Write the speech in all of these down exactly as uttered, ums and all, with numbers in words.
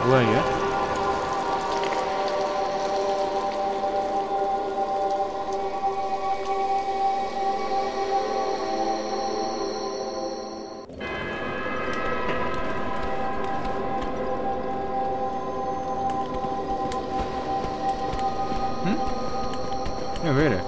뭐야 이게? 응? 야, 왜 이래?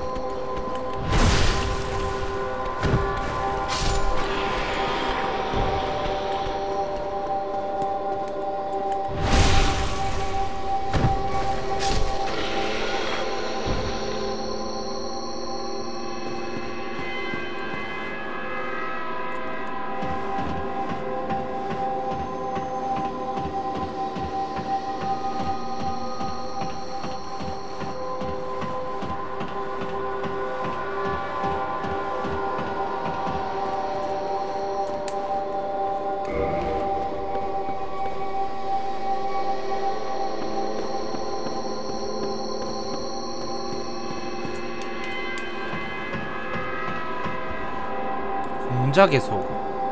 공작에서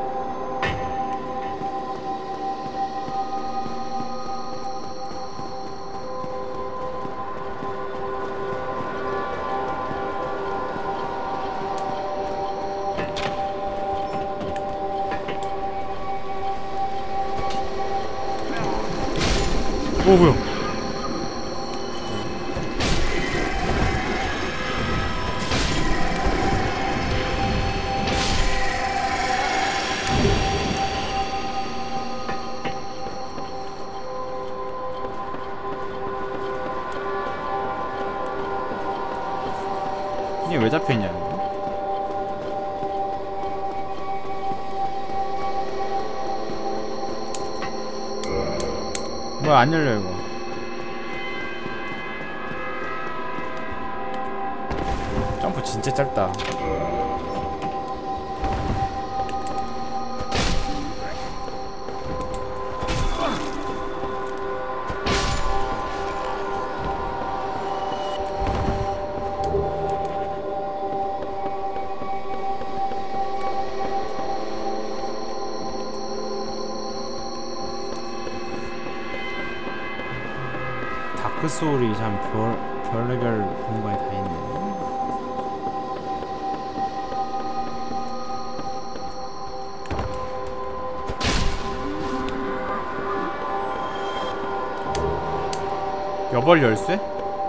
오 뭐야? 이게 왜 잡혀있냐 이거? 뭐야 안 열려 이거. 점프 진짜 짧다. 다크소울이 참 별, 별의별 공간이 다 있네. 여벌 열쇠?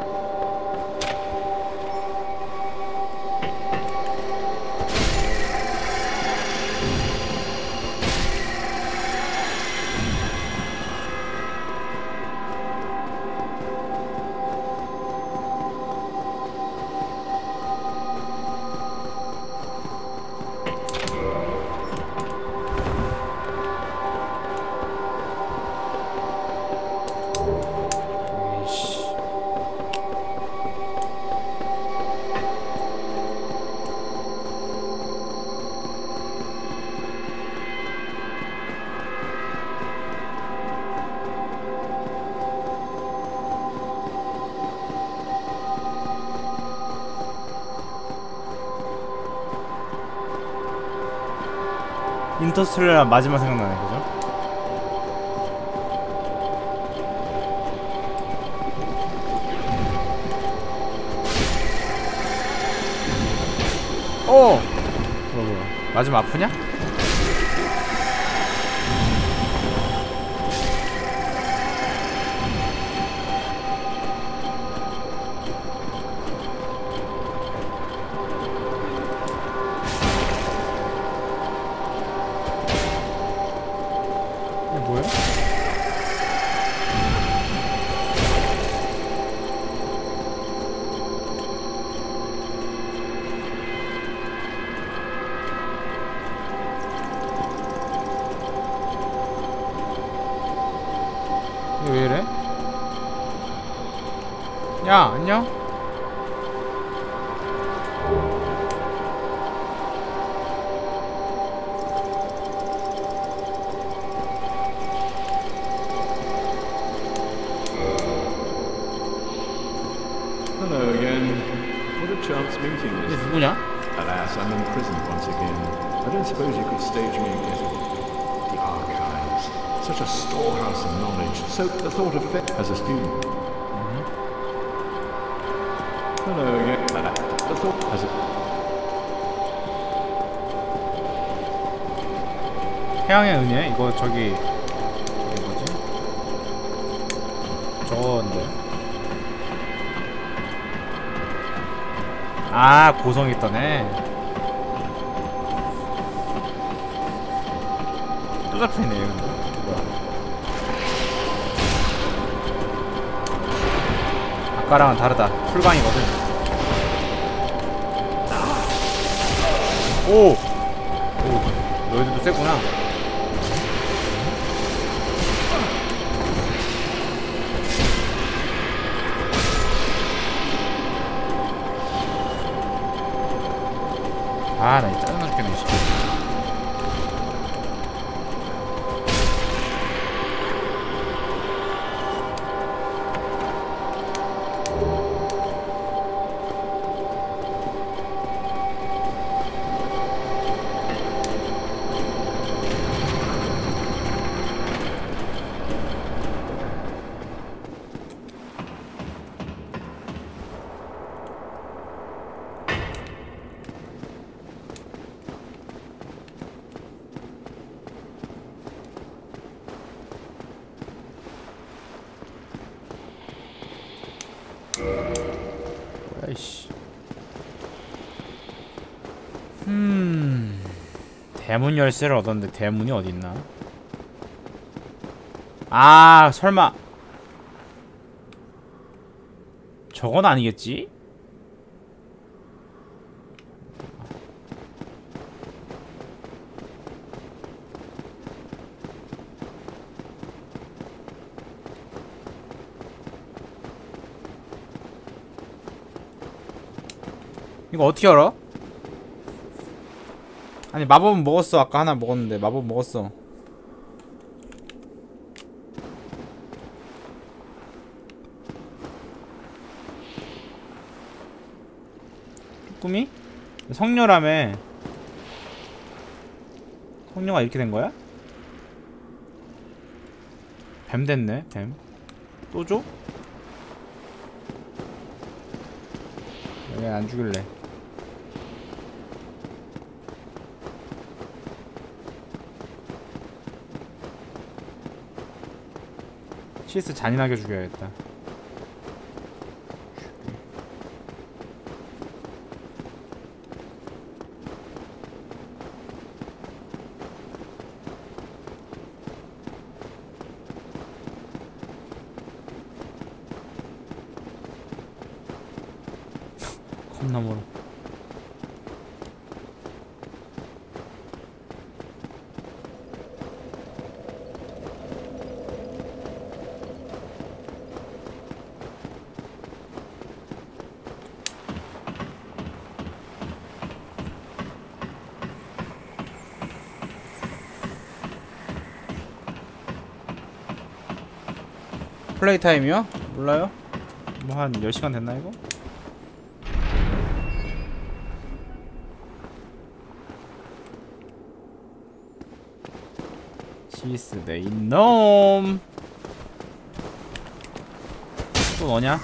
인터스텔라 마지막 생각나네 그죠? 어! 뭐야 뭐야 마지막 아프냐? 왜 이래? 야 안녕? Hello again. What a chance meeting 얘 this. 누구냐? Alas, I'm imprisoned once again. I don't suppose you could stage me a visit. The archives. such a storehouse of knowledge. So the thought of fit as a student. 음. Hello again. The thought as a 태양의 은혜? 이거 저기 저기 뭐지? 저건데. 아, 고성 있던 애. 또 잡히네. 근데 뭐야? 아까랑은 다르다. 풀강이거든. 오! 오, 너희들도 세구나. 아, 나 이 짜증나 죽겠네, 씨. 아이씨. 음. 대문 열쇠를 얻었는데 대문이 어딨나? 아, 설마 저건 아니겠지? 이거 어떻게 알아? 아니, 마법은 먹었어. 아까 하나 먹었는데 마법 먹었어. 꿈이? 성녀라며. 성녀가 이렇게 된 거야? 뱀 됐네. 뱀 또 줘? 왜 안 죽일래? 시스 잔인하게 죽여야겠다. 겁나 멀어. 플레이 타임이요? 몰라요? 뭐 한 열 시간 됐나 이거? 시스 내 이놈. 또 너냐?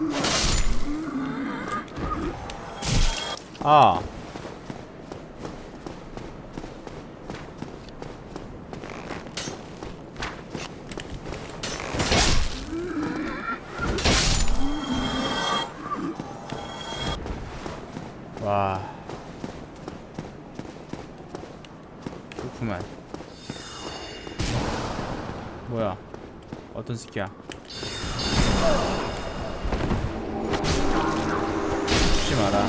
아, 와, 좋구만. 뭐야? 어떤 새끼야? 죽지 마라.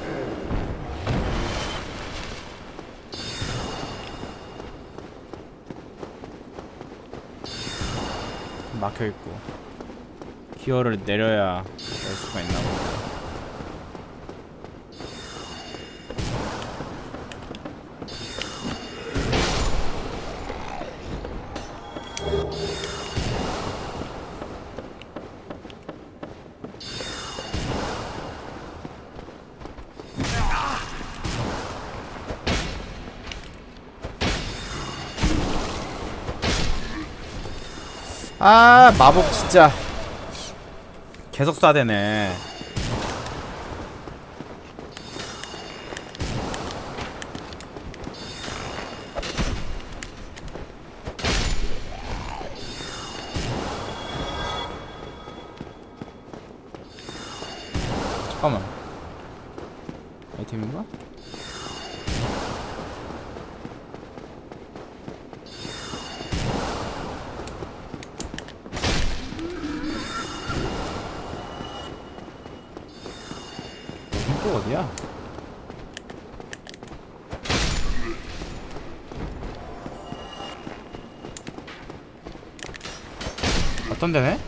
막혀있고 기어를 내려야 낼 수가 있나 보다. 아 마법 진짜 계속 쏴대네. 잠깐만, 아이템인가? 여긴 또 어디야? 어떤 데네?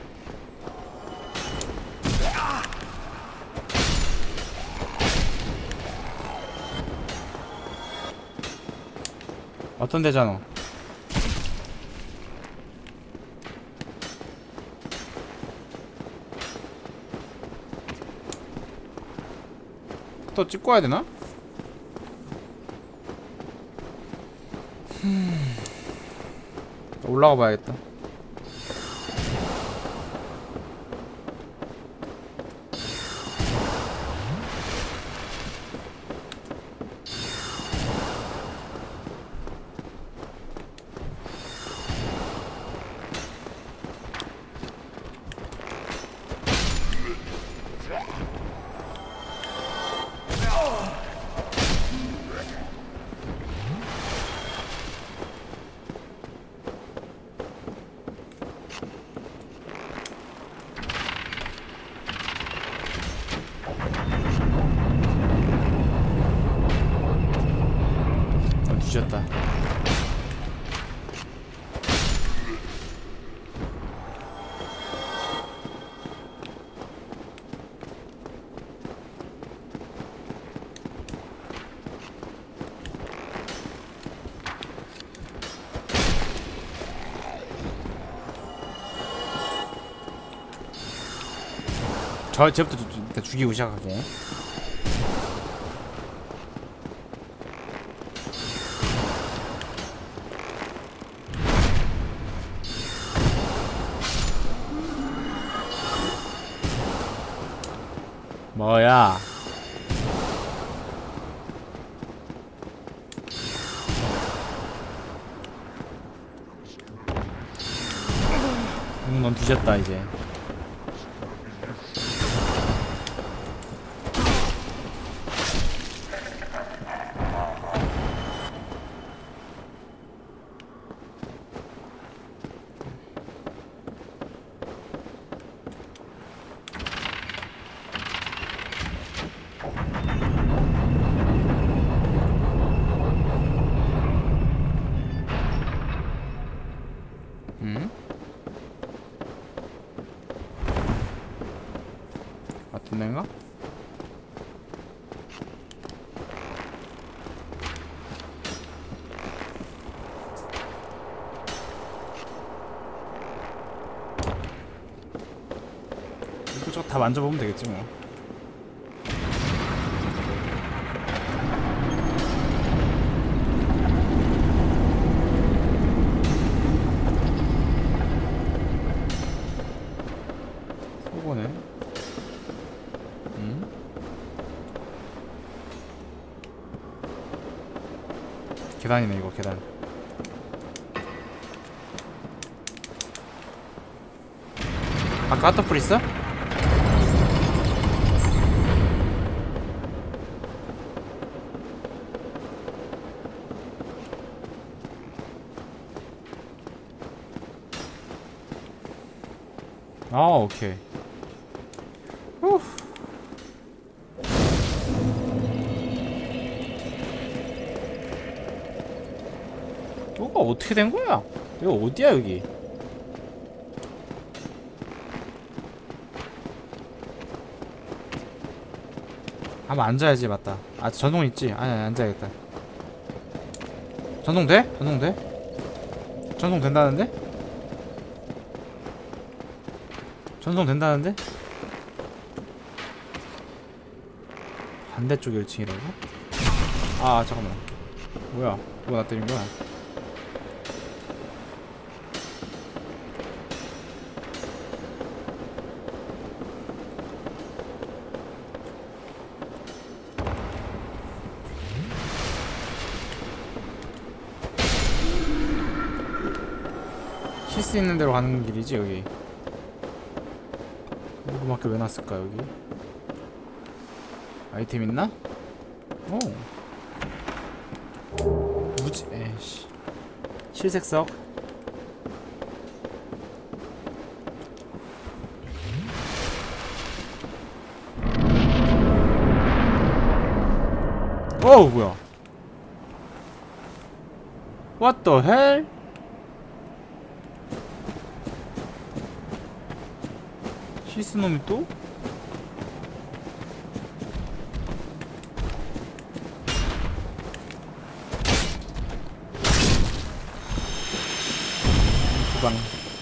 어떤 데잖아. 또 찍고 와야 되나? 음... 올라가 봐야겠다. 뒤졌다. 저 쟤부터 주, 주, 죽이고 시작하게. 뭐야? 응, 넌 뒤졌다 이제. 같은 데인가? 이거 다 만져보면 되겠지 뭐. 소고네. 응? 계단이네 이거 계단. 아까 핫도플 있어? 아 오케이. 후. 뭐가 어떻게 된 거야? 이거 어디야 여기? 한번 앉아야지. 맞다. 아 전송 있지? 아니 아니 앉아야겠다. 전송 돼? 전송 돼? 전송 된다는데? 전송 된다는데? 반대쪽 일 층이라고? 아 잠깐만. 뭐야? 누가 나 때린 거야? 실수 있는 대로 가는 길이지 여기. 오르막길 왜 놨을까 여기? 아이템 있나? 오. 무지. 에이씨. 실색석. 어우 뭐야? What the hell? 시스놈이 또? 구방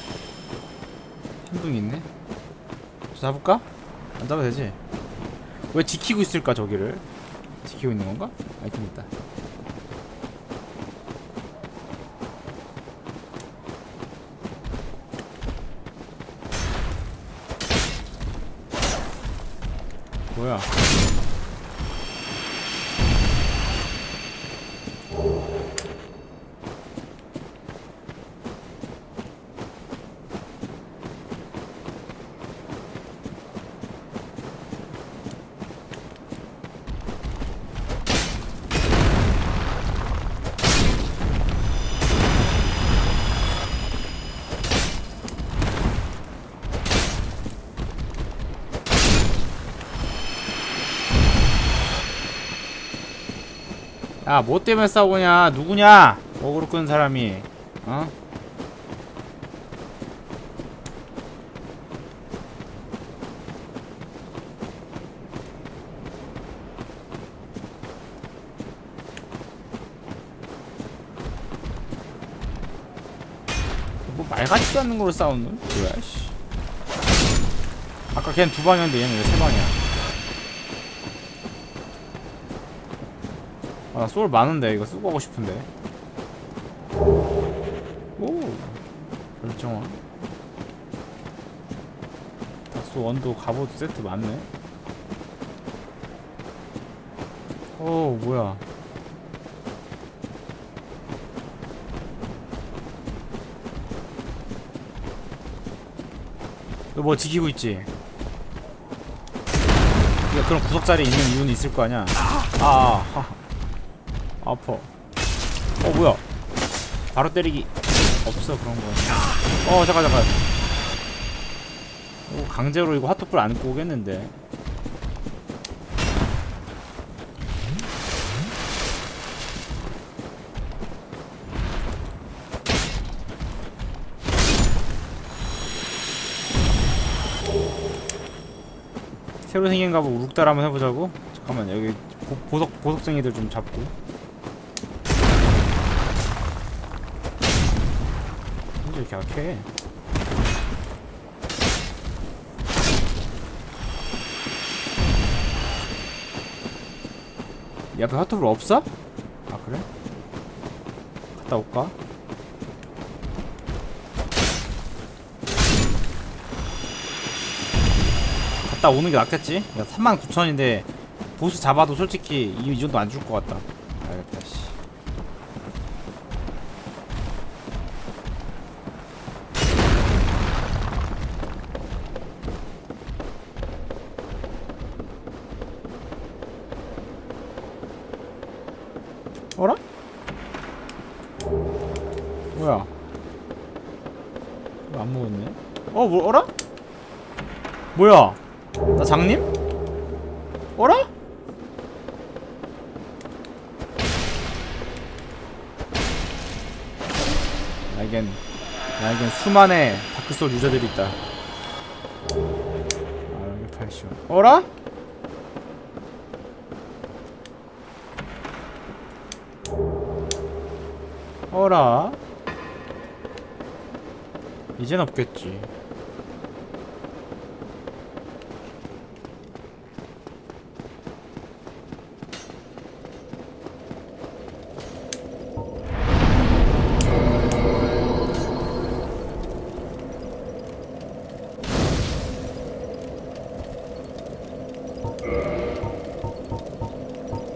한둥이 있네. 저 잡을까? 안 잡아도 되지. 왜 지키고 있을까 저기를? 지키고 있는 건가? 아이템 있다. 뭐야? 야, 뭐 때문에 싸우냐? 누구냐? 어그로 끄는 사람이. 어? 뭐 말 같지도 않는 걸로 싸우는? 뭐야, 씨. 아까 걔는 두 방이었는데 얘는 왜 세 방이야? 아, 소울 많은데 이거 쓰고 가고 싶은데. 오, 결정화. 닥소 원도 갑옷 세트 많네. 오, 뭐야? 너 뭐 지키고 있지? 야, 그럼 구석 자리에 있는 이유는 있을 거 아니야? 아, 아. 아파. 어 뭐야? 바로 때리기 없어 그런 거. 어 잠깐 잠깐. 오, 강제로 이거 핫도그를 안 입고 오겠는데. 새로 생긴 갑옷 우룩달 한번 해보자고? 잠깐만 여기 보, 보석 보석쟁이들 좀 잡고. 이렇게 약해. 이 앞에 핫도그 없어? 아 그래? 갔다 올까? 갔다 오는 게 낫겠지? 야 삼만 구천인데 보스 잡아도 솔직히 이, 이 정도 안 줄 것 같다. 알겠다 씨. 어라? 뭐야? 이거 안 먹었네? 어, 뭐, 어라? 뭐야? 나 장님? 어라? 나에겐, 나에겐 수많은 다크소울 유저들이 있다. 아, 여기 팔십 원. 어라? 어라? 이젠 없겠지.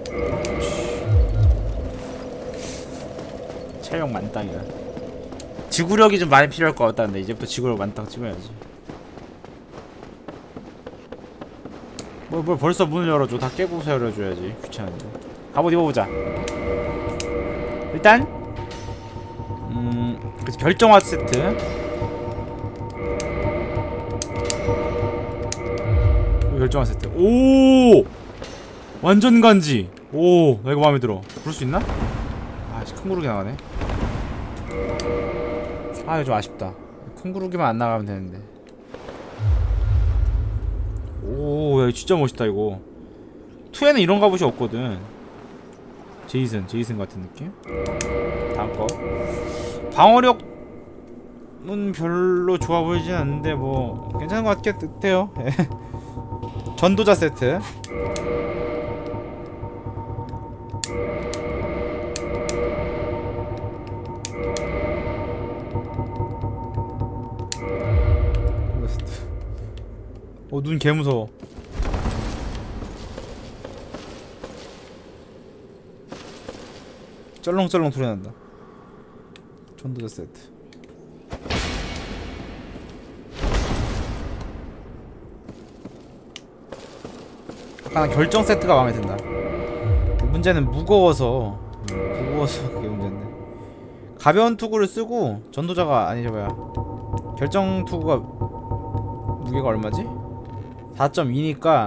체력 만땅이다. 지구력이 좀 많이 필요할 것 같다는데 이제부터 지구력 많다고 찍어야지. 뭘, 뭘 벌써 문을 열어줘. 다 깨고서 열어줘야지. 귀찮은데. 갑옷 입어보자. 일단 음... 그래서 결정화 세트. 결정화 세트. 오! 완전 간지. 오, 나 이거 마음에 들어. 부를 수 있나? 아, 큰 구르기 나가네. 아, 이거 좀 아쉽다. 큰 구르기만 안 나가면 되는데. 오, 야, 진짜 멋있다 이거. 투에는 이런 갑옷이 없거든. 제이슨, 제이슨 같은 느낌. 다음 거. 방어력은 별로 좋아 보이진 않는데 뭐 괜찮은 것 같겠대요. 전도자 세트. 어, 눈 개무서워. 쩔렁쩔렁 소리 난다. 전도자 세트. 아까 결정 세트가 마음에 든다. 문제는 무거워서 음, 무거워서 그게 문제인데. 가벼운 투구를 쓰고 전도자가 아니죠 뭐야. 결정 투구가 무게가 얼마지? 사 점 이니까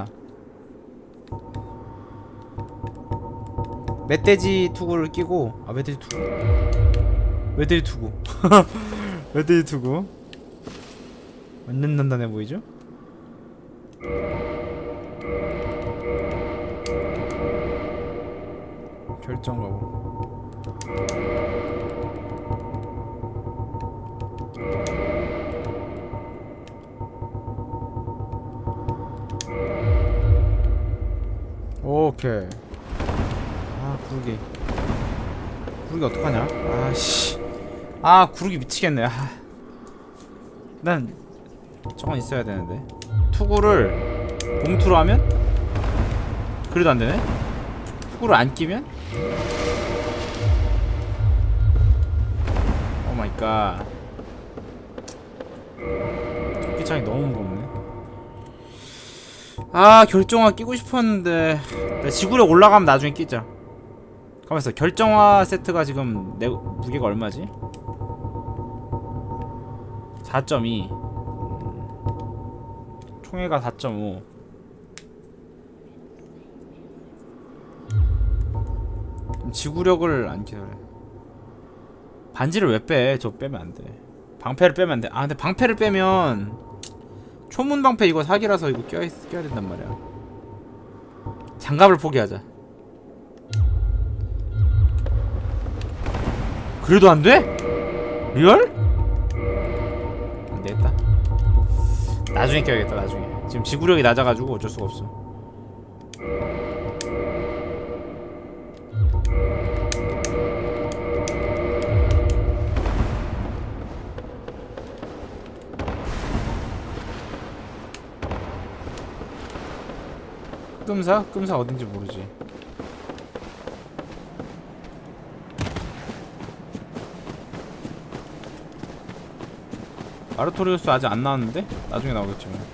멧돼지 투구를 끼고 아 멧돼지 투구 멧돼지 투구 멧돼지 투구 완전 단단해 보이죠? 결정 가고 오케이. 아 구르기 구르기 어떡하냐. 아씨 아 구르기 미치겠네. 아. 난 저건 있어야 되는데. 투구를 봉투로 하면? 그래도 안되네? 투구를 안 끼면? 오마이갓. 토끼창이 너무 무겁네. 아 결정화 끼고 싶었는데 지구력 올라가면 나중에 끼자. 가만있어. 결정화 세트가 지금 내 무게가 얼마지? 사 점 이 총회가 사 점 오. 지구력을 안 끼래. 반지를 왜 빼? 저 빼면 안돼. 방패를 빼면 안돼. 아 근데 방패를 빼면 초문 방패 이거 사기라서 이거 껴야, 껴야 된단 말이야. 장갑을 포기하자. 그래도 안 돼? 리얼? 안 되겠다. 나중에 껴야겠다. 나중에. 지금 지구력이 낮아가지고 어쩔 수가 없어. 끔사? 끔사 어딘지 모르지. 아르토리우스 아직 안 나왔는데? 나중에 나오겠지 뭐.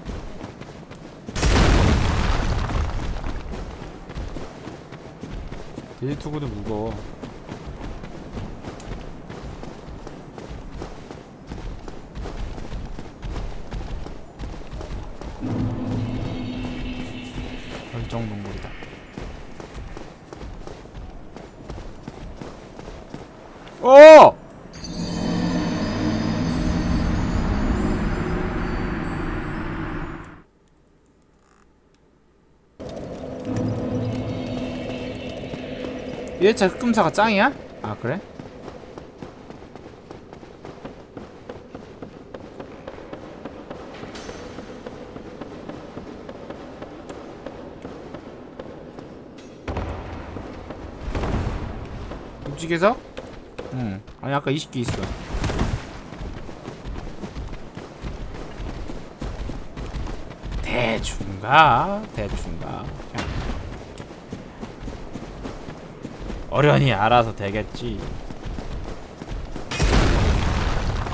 데지투구도 무거워. 결정동굴이다. 오! 일 회차 흑금사가 짱이야? 아 그래? 육지개석? 응. 아니 아까 이십 개 있어. 대충가 대충가 그냥 어련히 알아서 되겠지.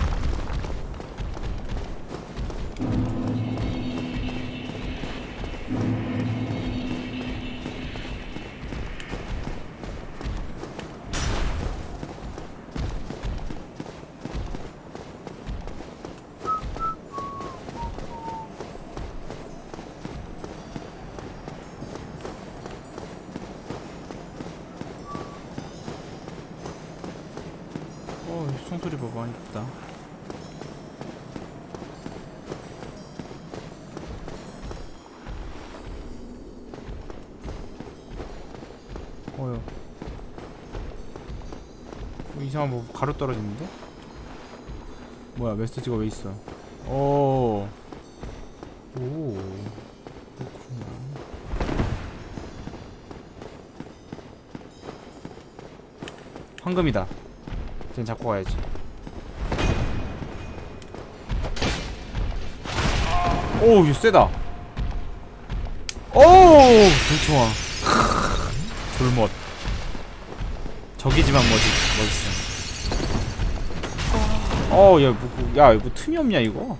총소리 봐봐. 이쁘다. 어휴. 뭐 이상한 뭐 가루 떨어지는데? 뭐야, 메시지가 왜 있어? 오. 오. 그렇구나. 황금이다. 쟤는 잡고 가야지. 오우, 이거 세다. 오우, 불총아. 졸멋. 적이지만 멋지, 멋있어. 어우, 야, 뭐, 야, 이거 틈이 없냐, 이거?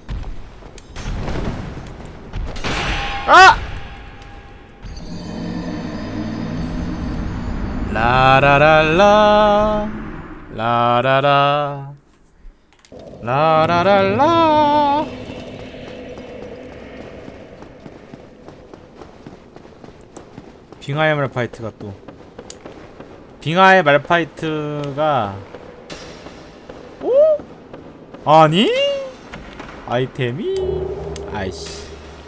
아! 라라랄라 라라라 라라랄라. 빙하의 말파이트가 또 빙하의 말파이트가 오? 아니? 아이템이? 아이씨.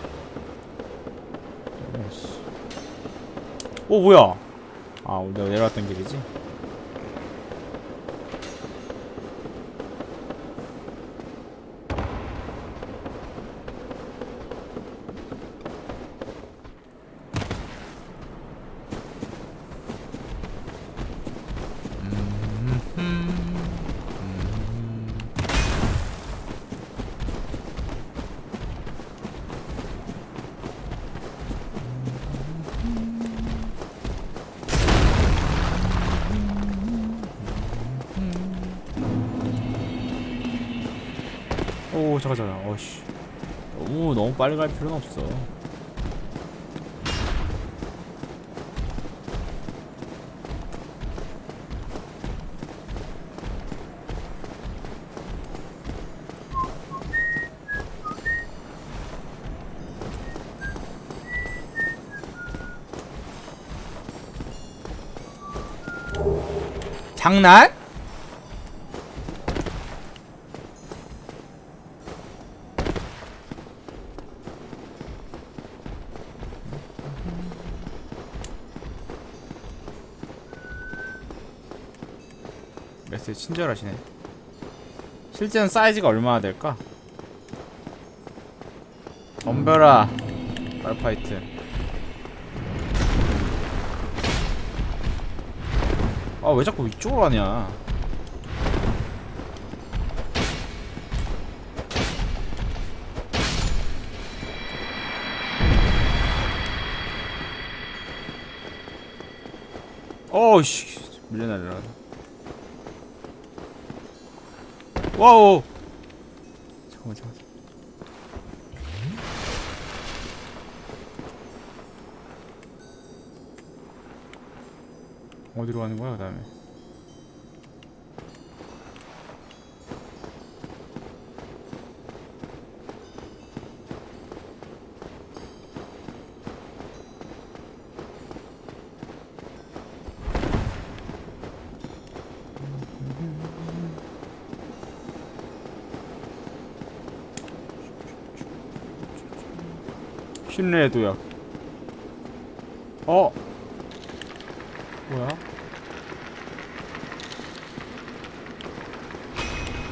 오, 뭐야? 아, 내가 내려왔던 길이지? 오, 잠깐 잠깐. 어씨. 너무 너무 빨리 갈 필요는 없어. 장난? 메시지 친절하시네. 실제는 사이즈가 얼마나 될까? 덤벼라 말파이트. 아, 왜 자꾸 이쪽으로 가냐. 어우씨, 밀려날려라. 와우. 잠깐만 잠깐만. 어디로 가는 거야, 그 다음에? 신뢰의 도약. 어?